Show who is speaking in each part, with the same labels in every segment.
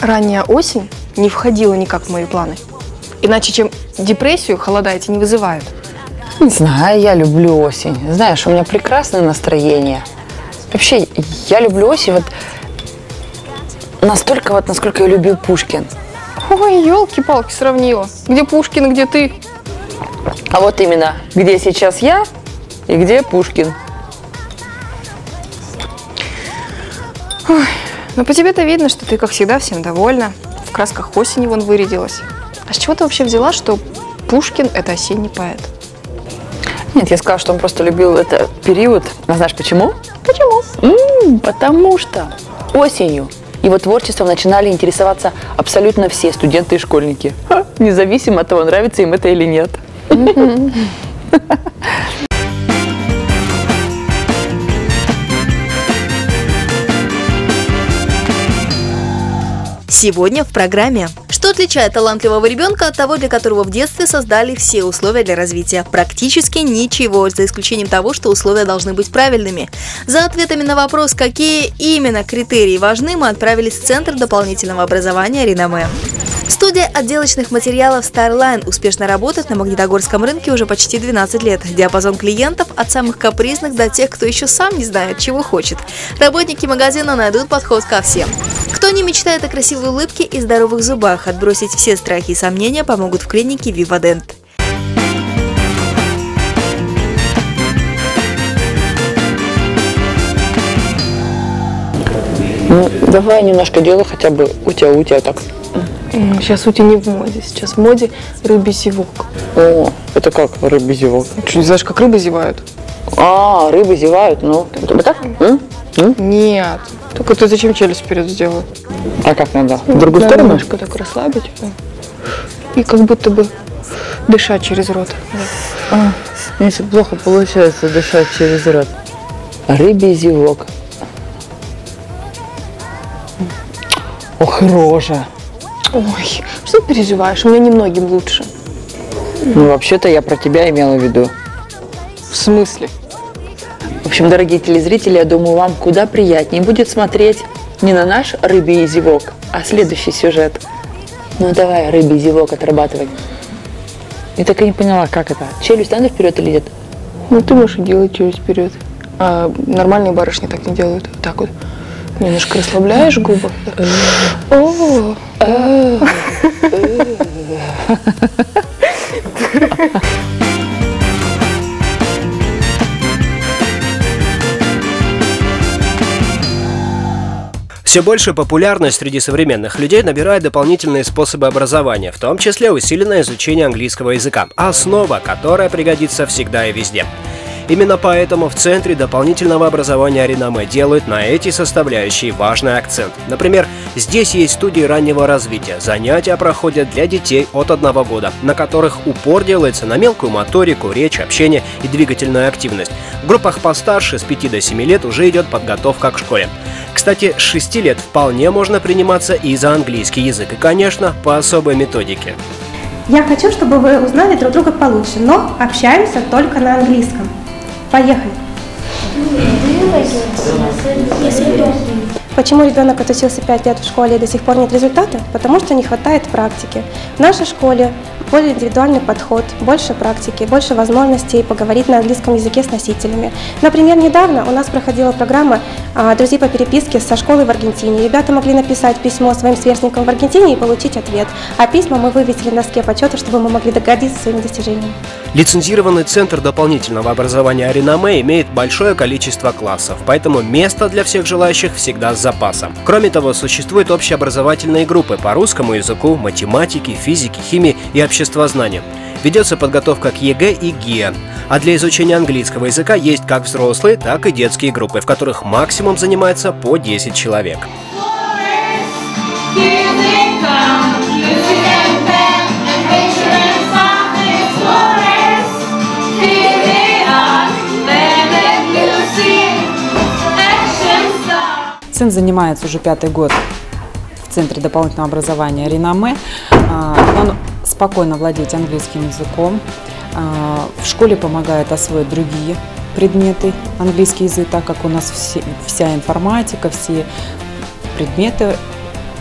Speaker 1: ранняя осень не входила никак в мои планы. Иначе, чем депрессию, холода эти не вызывают.
Speaker 2: Не знаю, я люблю осень. Знаешь, у меня прекрасное настроение. Вообще, я люблю осень вот настолько, вот насколько я любил Пушкин.
Speaker 1: Ой, елки-палки, сравнила. Где Пушкин, где ты?
Speaker 2: А вот именно, где сейчас я и где Пушкин.
Speaker 1: Ой, ну по тебе-то видно, что ты, как всегда, всем довольна. В красках осени вон вырядилась. А с чего ты вообще взяла, что Пушкин – это осенний поэт?
Speaker 2: Нет, я сказала, что он просто любил этот период. А знаешь почему?
Speaker 1: Почему?
Speaker 2: Потому что осенью его творчеством начинали интересоваться абсолютно все студенты и школьники. Независимо от того, нравится им это или нет.
Speaker 3: Сегодня в программе. Что отличает талантливого ребенка от того, для которого в детстве создали все условия для развития? Практически ничего, за исключением того, что условия должны быть правильными. За ответами на вопрос, какие именно критерии важны, мы отправились в Центр дополнительного образования «Реноме». Студия отделочных материалов Starline успешно работает на Магнитогорском рынке уже почти 12 лет. Диапазон клиентов от самых капризных до тех, кто еще сам не знает, чего хочет. Работники магазина найдут подход ко всем. Кто не мечтает о красивой улыбке и здоровых зубах, отбросить все страхи и сомнения помогут в клинике Vivadent.
Speaker 2: Ну, давай немножко делай хотя бы утя так.
Speaker 1: Сейчас ути не в моде. Сейчас в моде рыбий зевок.
Speaker 2: О, это как рыбий зевок?
Speaker 1: Что, не знаешь, как рыбы зевают?
Speaker 2: А, рыбы зевают, ну. Вот так?
Speaker 1: Нет. Только ты зачем челюсть вперед сделал?
Speaker 2: А как надо? В другую сторону?
Speaker 1: Немножко так расслабить. И как будто бы дышать через рот.
Speaker 2: А, если плохо получается дышать через рот. Рыбий зевок. Ох, рожа.
Speaker 1: Ой, что ты переживаешь? У меня немногим лучше.
Speaker 2: Ну, вообще-то я про тебя имела в виду.
Speaker 1: В смысле?
Speaker 2: В общем, дорогие телезрители, я думаю, вам куда приятнее будет смотреть не на наш рыбий зевок, а следующий сюжет. Ну, давай рыбий зевок отрабатывать. Я так и не поняла, как это. Челюсть надо вперед или нет?
Speaker 1: Ну, ты можешь делать челюсть вперед. А нормальные барышни так не делают. Вот так вот. Немножко расслабляешь губы.
Speaker 4: Все большую популярность среди современных людей набирают дополнительные способы образования, в том числе усиленное изучение английского языка, основа, которая пригодится всегда и везде. Именно поэтому в Центре дополнительного образования «Реноме» делают на эти составляющие важный акцент. Например, здесь есть студии раннего развития. Занятия проходят для детей от 1 года, на которых упор делается на мелкую моторику, речь, общение и двигательную активность. В группах постарше, с 5 до 7 лет, уже идет подготовка к школе. Кстати, с 6 лет вполне можно приниматься и за английский язык, и, конечно, по особой методике.
Speaker 5: Я хочу, чтобы вы узнали друг друга получше, но общаемся только на английском. Поехали! Почему ребенок отучился 5 лет в школе и до сих пор нет результата? Потому что не хватает практики. В нашей школе более индивидуальный подход, больше практики, больше возможностей поговорить на английском языке с носителями. Например, недавно у нас проходила программа «Друзей по переписке» со школы в Аргентине. Ребята могли написать письмо своим сверстникам в Аргентине и получить ответ. А письма мы вывесили на доске почета, чтобы мы могли догадиться своими достижениями.
Speaker 4: Лицензированный Центр дополнительного образования «Реноме» имеет большое количество классов, поэтому место для всех желающих всегда с запасом. Кроме того, существуют общеобразовательные группы по русскому языку, математике, физике, химии и обществознанию. Ведется подготовка к ЕГЭ и ГИА. А для изучения английского языка есть как взрослые, так и детские группы, в которых максимум занимается по 10 человек.
Speaker 6: Сын занимается уже 5-й год в Центре дополнительного образования «Реноме». Он спокойно владеет английским языком. В школе помогает освоить другие предметы английский язык, так как у нас вся информатика, все предметы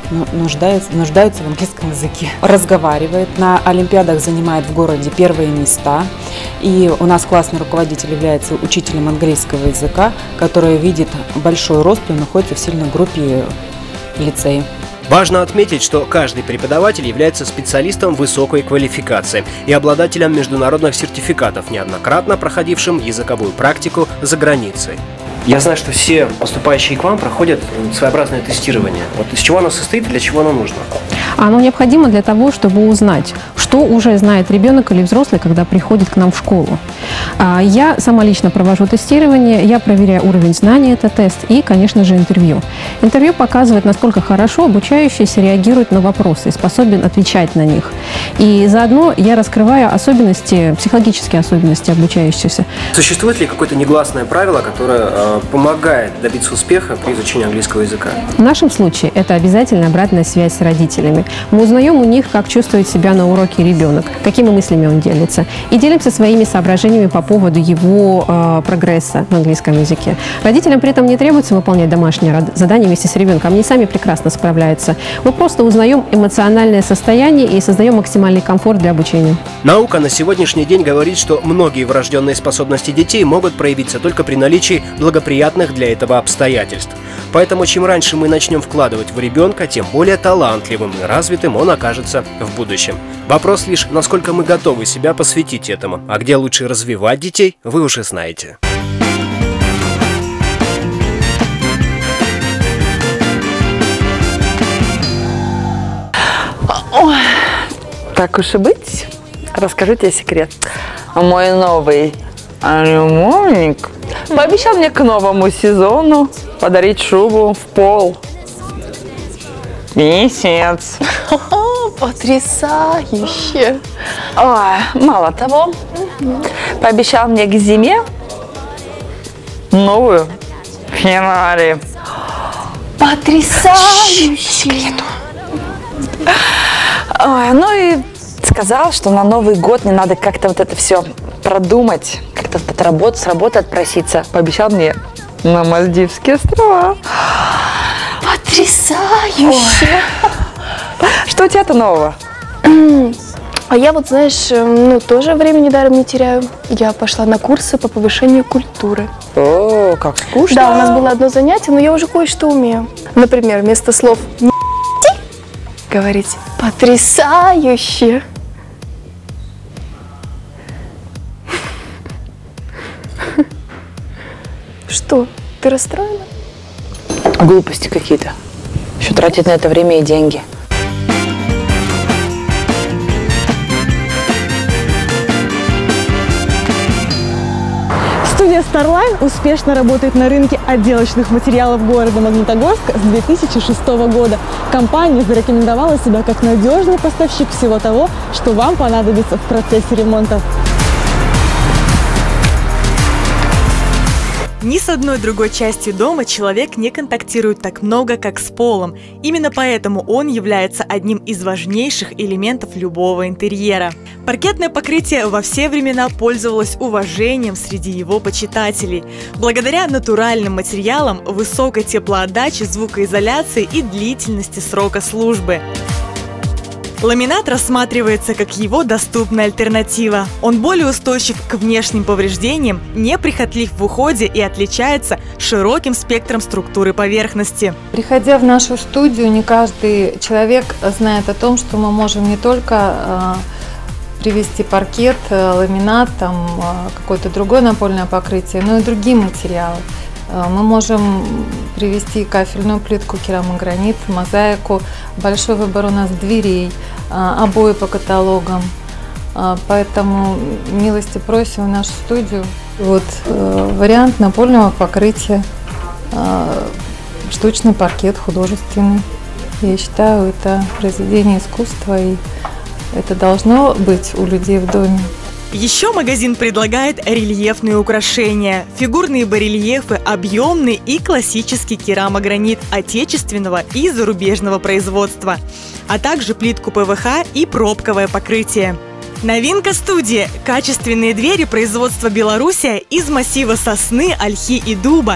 Speaker 6: нуждаются в английском языке. Разговаривает, на олимпиадах занимает в городе первые места. И у нас классный руководитель является учителем английского языка, который видит большой рост и находится в сильной группе лицея.
Speaker 4: Важно отметить, что каждый преподаватель является специалистом высокой квалификации и обладателем международных сертификатов, неоднократно проходившим языковую практику за границей. Я знаю, что все поступающие к вам проходят своеобразное тестирование. Вот из чего оно состоит и для чего оно нужно?
Speaker 7: Оно необходимо для того, чтобы узнать, что уже знает ребенок или взрослый, когда приходит к нам в школу. Я сама лично провожу тестирование, я проверяю уровень знаний, это тест, и, конечно же, интервью. Интервью показывает, насколько хорошо обучающийся реагирует на вопросы и способен отвечать на них. И заодно я раскрываю особенности, психологические особенности обучающихся.
Speaker 4: Существует ли какое-то негласное правило, которое помогает добиться успеха при изучении английского языка?
Speaker 7: В нашем случае это обязательно обратная связь с родителями. Мы узнаем у них, как чувствует себя на уроке ребенок, какими мыслями он делится, и делимся своими соображениями по поводу его прогресса на английском языке. Родителям при этом не требуется выполнять домашние задания вместе с ребенком, они сами прекрасно справляются. Мы просто узнаем эмоциональное состояние и создаем максимальный комфорт для обучения.
Speaker 4: Наука на сегодняшний день говорит, что многие врожденные способности детей могут проявиться только при наличии благоприятных для этого обстоятельств. Поэтому чем раньше мы начнем вкладывать в ребенка, тем более талантливым и развитым он окажется в будущем. Вопрос лишь, насколько мы готовы себя посвятить этому. А где лучше развивать детей, вы уже знаете.
Speaker 2: Так уж и быть, расскажу тебе секрет. Мой новый любовник пообещал мне к новому сезону подарить шубу в пол. Месяц.
Speaker 1: Потрясающе!
Speaker 2: Ой, мало того, пообещал мне к зиме новую Феррари.
Speaker 1: Потрясающе!
Speaker 2: Ой, ну и сказал, что на Новый год мне надо как-то вот это все продумать, как-то с работы отпроситься. Пообещал мне на Мальдивские острова.
Speaker 1: Потрясающе!
Speaker 2: Что у тебя-то нового?
Speaker 1: А я вот, знаешь, тоже времени даром не теряю. Я пошла на курсы по повышению культуры.
Speaker 2: О, как скучно.
Speaker 1: Да, у нас было одно занятие, но я уже кое-что умею. Например, вместо слов «не говорить «потрясающе». Что, ты расстроена?
Speaker 2: Глупости какие-то. Еще тратить на это время и деньги.
Speaker 8: Студия Starline успешно работает на рынке отделочных материалов города Магнитогорска с 2006 года. Компания зарекомендовала себя как надежный поставщик всего того, что вам понадобится в процессе ремонта.
Speaker 9: Ни с одной другой частью дома человек не контактирует так много, как с полом. Именно поэтому он является одним из важнейших элементов любого интерьера. Паркетное покрытие во все времена пользовалось уважением среди его почитателей. Благодаря натуральным материалам, высокой теплоотдаче, звукоизоляции и длительности срока службы. Ламинат рассматривается как его доступная альтернатива. Он более устойчив к внешним повреждениям, неприхотлив в уходе и отличается широким спектром структуры поверхности.
Speaker 10: Приходя в нашу студию, не каждый человек знает о том, что мы можем не только привести паркет, ламинат, какое-то другое напольное покрытие, но и другие материалы. Мы можем привести кафельную плитку, керамогранит, мозаику. Большой выбор у нас дверей, обои по каталогам. Поэтому милости просим в нашу студию. Вот вариант напольного покрытия, штучный паркет художественный. Я считаю, это произведение искусства, и это должно быть у людей в доме.
Speaker 9: Еще магазин предлагает рельефные украшения, фигурные барельефы, объемный и классический керамогранит отечественного и зарубежного производства, а также плитку ПВХ и пробковое покрытие. Новинка студии – качественные двери производства Белоруссия из массива сосны, ольхи и дуба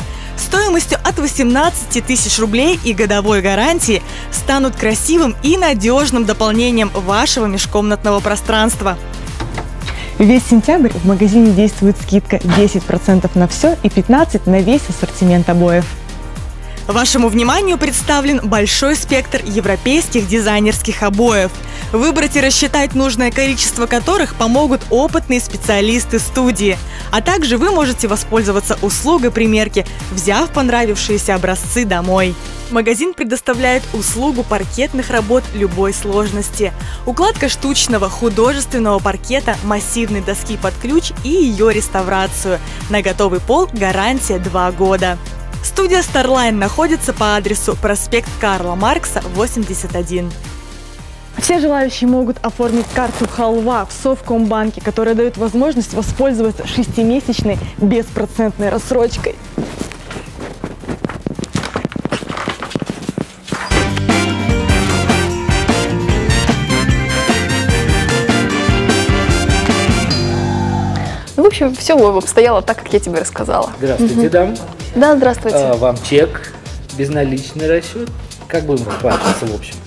Speaker 9: стоимостью от 18 тысяч рублей и годовой гарантии станут красивым и надежным дополнением вашего межкомнатного пространства.
Speaker 8: Весь сентябрь в магазине действует скидка 10% на все и 15% на весь ассортимент обоев.
Speaker 9: Вашему вниманию представлен большой спектр европейских дизайнерских обоев, выбрать и рассчитать нужное количество которых помогут опытные специалисты студии. А также вы можете воспользоваться услугой примерки, взяв понравившиеся образцы домой. Магазин предоставляет услугу паркетных работ любой сложности. Укладка штучного художественного паркета, массивной доски под ключ и ее реставрацию. На готовый пол гарантия 2 года. Студия Starline находится по адресу проспект Карла Маркса, 81.
Speaker 8: Все желающие могут оформить карту «Халва» в Совкомбанке, которая дает возможность воспользоваться 6-месячной беспроцентной рассрочкой.
Speaker 1: Ну, в общем, все обстояло так, как я тебе рассказала.
Speaker 11: Здравствуйте, дам.
Speaker 1: Да, здравствуйте.
Speaker 11: Вам чек, безналичный расчет. Как будем расплачиваться, в общем?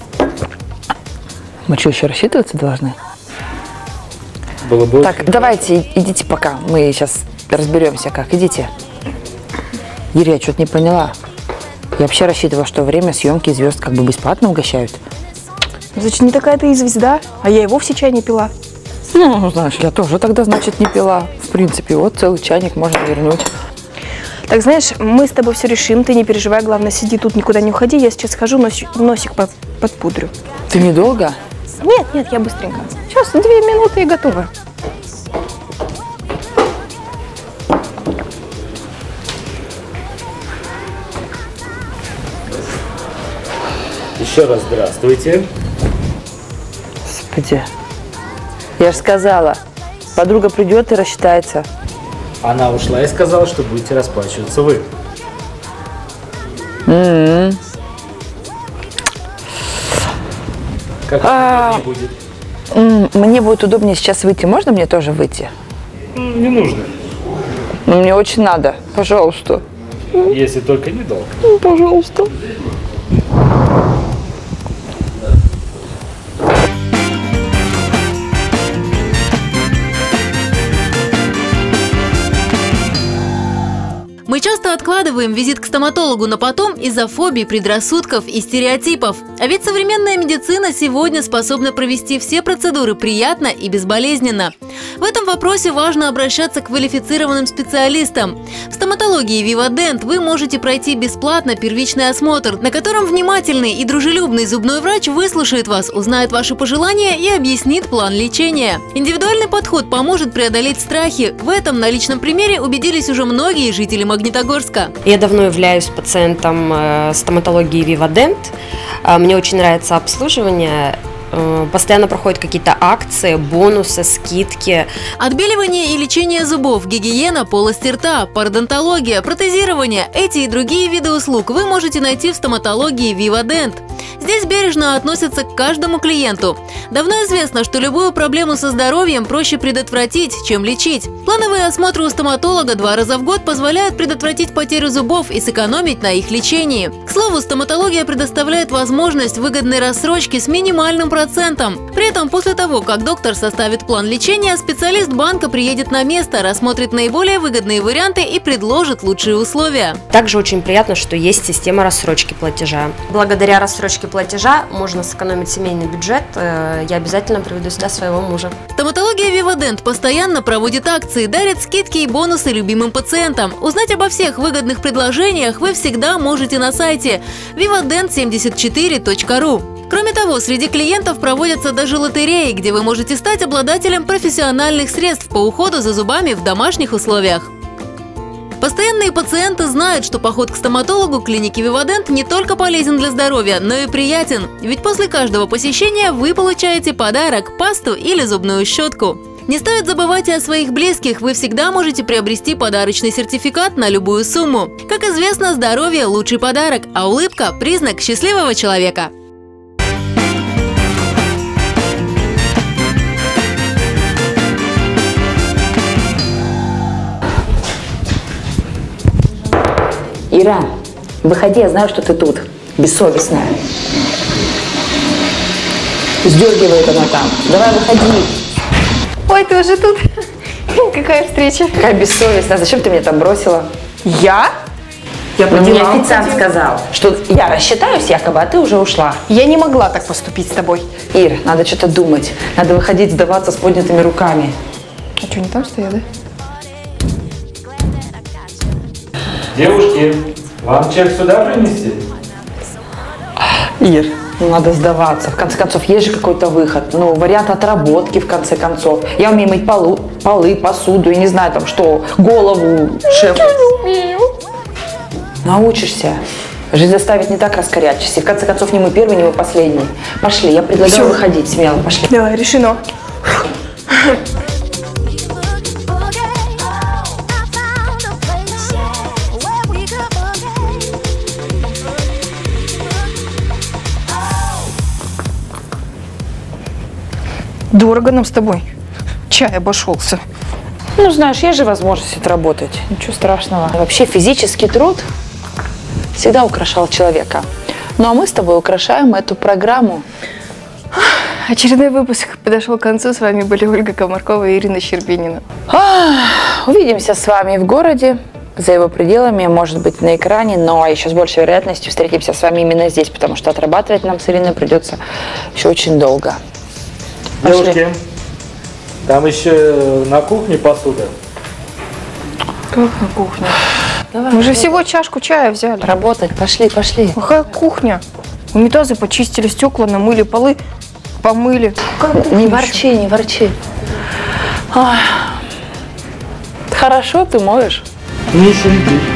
Speaker 2: Мы что, еще рассчитываться должны?
Speaker 11: Было бы
Speaker 2: так, давайте, идите пока. Мы сейчас разберемся, как. Идите. Юрий, я что-то не поняла. Я вообще рассчитывала, что время съемки звезд как бы бесплатно угощают.
Speaker 1: Значит, не такая ты и звезда, а я и вовсе чай не пила.
Speaker 2: Ну, знаешь, я тоже тогда, значит, не пила. В принципе, вот целый чайник можно вернуть.
Speaker 1: Так, знаешь, мы с тобой все решим, ты не переживай, главное, сиди тут, никуда не уходи. Я сейчас схожу, носик подпудрю.
Speaker 2: Ты недолго?
Speaker 1: Нет, я быстренько. Сейчас 2 минуты и готово.
Speaker 11: Еще раз здравствуйте.
Speaker 2: Господи. Я же сказала, подруга придет и рассчитается.
Speaker 11: Она ушла и сказала, что будете расплачиваться вы. Как не будет?
Speaker 2: Мне будет удобнее сейчас выйти. Можно мне тоже выйти?
Speaker 11: Не нужно.
Speaker 2: Но мне очень надо. Пожалуйста.
Speaker 11: Если только недолго.
Speaker 2: Пожалуйста.
Speaker 12: Мы часто откладываем визит к стоматологу на потом из-за фобий, предрассудков и стереотипов. А ведь современная медицина сегодня способна провести все процедуры приятно и безболезненно. В этом вопросе важно обращаться к квалифицированным специалистам. В стоматологии Vivadent вы можете пройти бесплатно первичный осмотр, на котором внимательный и дружелюбный зубной врач выслушает вас, узнает ваши пожелания и объяснит план лечения. Индивидуальный подход поможет преодолеть страхи. В этом на личном примере убедились уже многие жители Магнитогорска.
Speaker 13: Я давно являюсь пациентом стоматологии Vivadent. Мне очень нравится обслуживание. Постоянно проходят какие-то акции, бонусы, скидки.
Speaker 12: Отбеливание и лечение зубов, гигиена полости рта, пародонтология, протезирование – эти и другие виды услуг вы можете найти в стоматологии Vivadent. Здесь бережно относятся к каждому клиенту. Давно известно, что любую проблему со здоровьем проще предотвратить, чем лечить. Плановые осмотры у стоматолога 2 раза в год позволяют предотвратить потерю зубов и сэкономить на их лечении. К слову, стоматология предоставляет возможность выгодной рассрочки с минимальным процентом. При этом после того, как доктор составит план лечения, специалист банка приедет на место, рассмотрит наиболее выгодные варианты и предложит лучшие условия.
Speaker 13: Также очень приятно, что есть система рассрочки платежа. Благодаря рассрочке платежа можно сэкономить семейный бюджет. Я обязательно приведу сюда своего мужа.
Speaker 12: Стоматология Vivadent постоянно проводит акции, дарит скидки и бонусы любимым пациентам. Узнать обо всех выгодных предложениях вы всегда можете на сайте vivadent74.ru. Кроме того, среди клиентов проводятся даже лотереи, где вы можете стать обладателем профессиональных средств по уходу за зубами в домашних условиях. Постоянные пациенты знают, что поход к стоматологу клиники Vivadent не только полезен для здоровья, но и приятен. Ведь после каждого посещения вы получаете подарок – пасту или зубную щетку. Не стоит забывать и о своих близких, вы всегда можете приобрести подарочный сертификат на любую сумму. Как известно, здоровье – лучший подарок, а улыбка – признак счастливого человека.
Speaker 2: Ира, выходи, я знаю, что ты тут. Бессовестная. Сдергивает она там. Давай, выходи.
Speaker 1: Ой, ты уже тут? Какая встреча?
Speaker 2: Какая бессовестная. Зачем ты меня там бросила?
Speaker 1: Я? Я
Speaker 2: Но мне официант сказал, что я рассчитаюсь якобы, а ты уже ушла.
Speaker 1: Я не могла так поступить с тобой.
Speaker 2: Ир, надо что-то думать. Надо выходить, сдаваться с поднятыми руками.
Speaker 1: А что, не там стоят, да?
Speaker 11: Девушки, вам чек сюда принести?
Speaker 2: Ир, ну надо сдаваться. В конце концов, есть же какой-то выход. Ну, вариант отработки, в конце концов. Я умею мыть полы, посуду, и не знаю там что, голову шефу.
Speaker 1: Я не умею.
Speaker 2: Научишься. Жизнь заставит не так раскорячиться. И в конце концов, не мы первый, не мы последний. Пошли, я предлагаю выходить смело. Пошли.
Speaker 1: Давай, решено. Дорого нам с тобой. Чай обошелся.
Speaker 2: Ну, знаешь, есть же возможность отработать. Ничего страшного. Вообще физический труд всегда украшал человека. Ну, а мы с тобой украшаем эту программу.
Speaker 1: Очередной выпуск подошел к концу. С вами были Ольга Комаркова и Ирина Щербинина.
Speaker 2: Увидимся с вами в городе, за его пределами, может быть, на экране, но еще с большей вероятностью встретимся с вами именно здесь, потому что отрабатывать нам с Ириной придется еще очень долго.
Speaker 11: Девушки, там еще на кухне посуда.
Speaker 1: Как на кухне? Давай, мы же всего чашку чая взяли.
Speaker 2: Работать, пошли, пошли.
Speaker 1: Какая кухня? Унитазы почистили, стекла намыли, полы помыли.
Speaker 2: Не ворчи, не ворчи. Ой. Хорошо ты моешь.
Speaker 11: Не шуми.